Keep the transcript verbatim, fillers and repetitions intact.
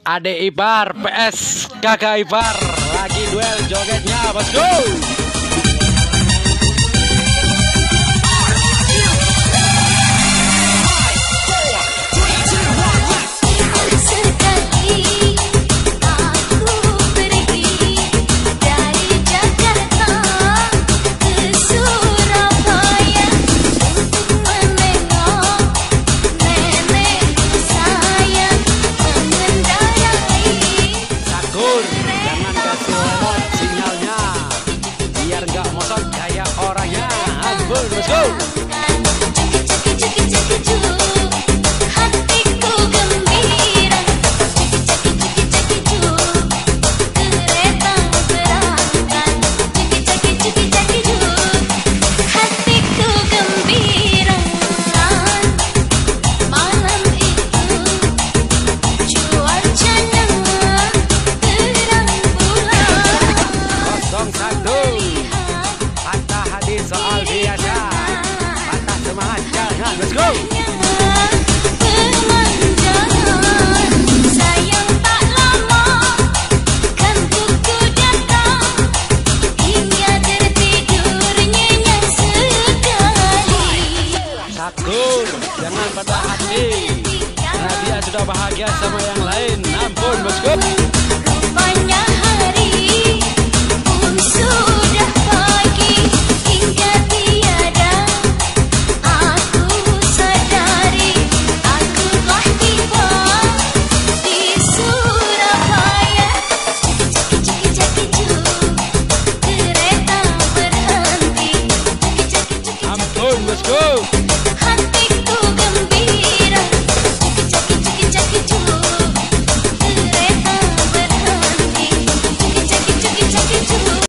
Ade Ibar P S Kakak Ibar lagi duel jogetnya, bosku. Let's go. Soal biasa, patah semangat, jangan, let's go. Sayang tak lama kan buku datang, hingga tertidur nyenyak sekali. Takut, jangan patah hati, karena dia sudah bahagia sama yang lain. Ampun, bosku.